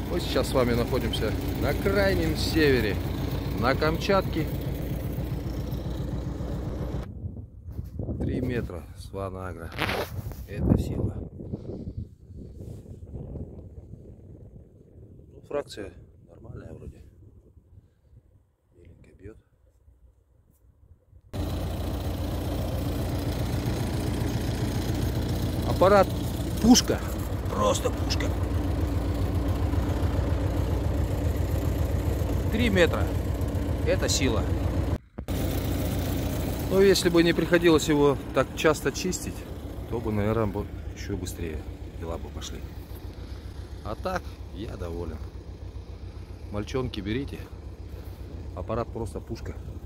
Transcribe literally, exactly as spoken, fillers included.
Мы сейчас с вами находимся на крайнем севере, на Камчатке. три метра Сван Агро. Это сила. Ну, фракция нормальная вроде. Меленько бьет. Аппарат пушка. Просто пушка. три метра. Это сила. Но если бы не приходилось его так часто чистить, то бы, наверное, бы еще быстрее дела бы пошли. А так, я доволен. Мальчонки, берите. Аппарат просто пушка.